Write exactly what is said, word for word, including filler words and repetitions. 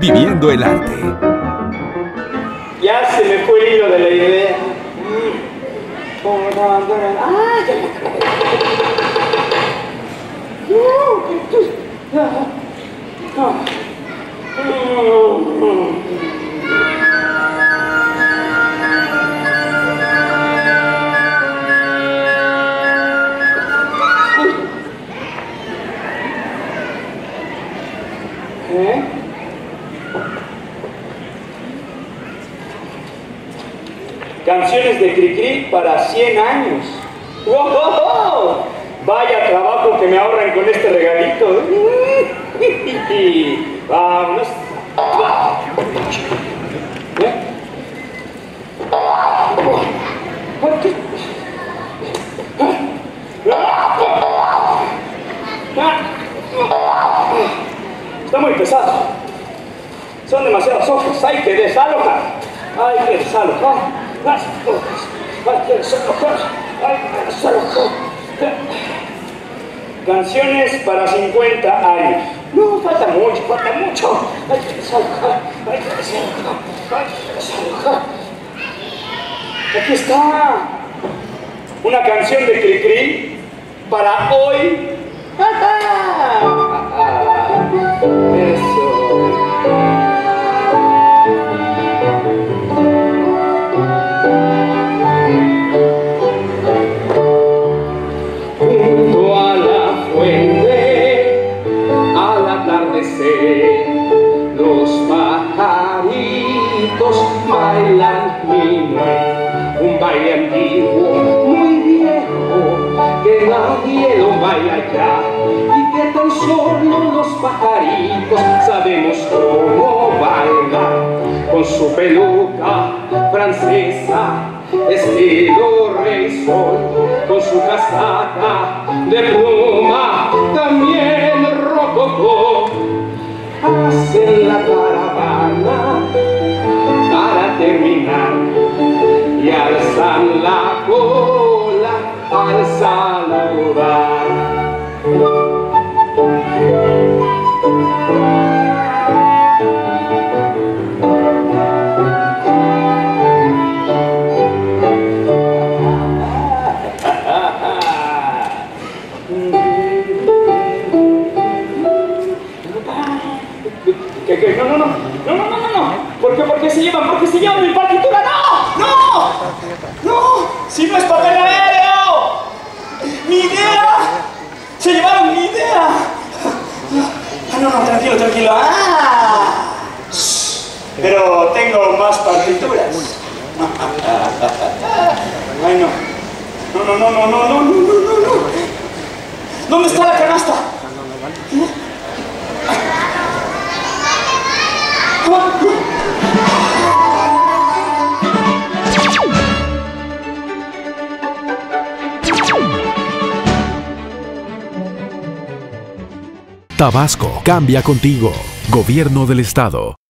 viviendo el arte. Ya se me fue el hilo de la idea. ¿Cómo me abandonan? ¡Ah! Ya me ¿Eh? Canciones de Cricri para cien años. ¡Wow! Vaya trabajo que me ahorran con este regalito. Vámonos. ¿Eh? Está muy pesado. Son demasiados ojos. Hay que desalojar. Hay que desalojar. Hay que desalojar. Hay que desalojar. Canciones para cincuenta años. No, falta mucho, falta mucho. Hay que desalojar. Hay que desalojar. Hay que desalojar. Aquí está. Una canción de Cricri para hoy. Eso. Junto a la fuente, al atardecer, los pajaritos bailan minuet, un baile antiguo, muy viejo, que nadie lo baila ya, y que tan solo los pajaritos sabemos cómo bailar, con su peluca francesa, estilo rey sol, con su casaca de pluma, también rococó, hacen la caravana para terminar y alzan la cola al saludar. ¿Qué, qué? No, no, no, no, no, no, no, no. ¿Por qué, por qué se llevan? ¿Por qué se llevan mi partitura? ¡No! ¡No! ¡No! ¡Si no es papel aéreo! ¡Mi idea! ¡Se llevaron mi idea! Ah, no, no, tranquilo, tranquilo. ¡Ah! Pero tengo más partituras. Ay, no. No, no, no, no, no, no, no, no, no. ¿Dónde está la canasta? Tabasco cambia contigo. Gobierno del Estado.